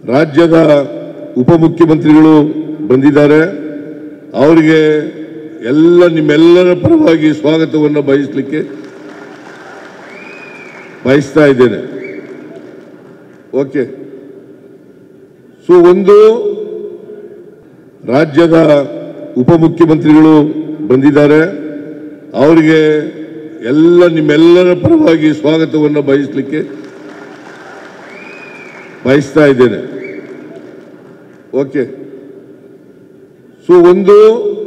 ರಾಜ್ಯದ ಉಪಮುಖ್ಯಮಂತ್ರಿಗಳು ಬಂದಿದ್ದಾರೆ. ಅವರಿಗೆ ನಿಮ್ಮೆಲ್ಲರ ಪರವಾಗಿ ಸ್ವಾಗತವನ್ನು ಬಯಸ್ತಾ ಇದ್ದೇನೆ. ಓಕೆ. ಸೊ ರಾಜ್ಯದ ಉಪಮುಖ್ಯಮಂತ್ರಿಗಳು ಬಂದಿದ್ದಾರೆ. ಅವರಿಗೆ ನಿಮ್ಮೆಲ್ಲರ ಪರವಾಗಿ ಸ್ವಾಗತವನ್ನು ಬಯಸ್ತಾ ಇದ್ದೇನೆ. ಓಕೆ. ಸೊ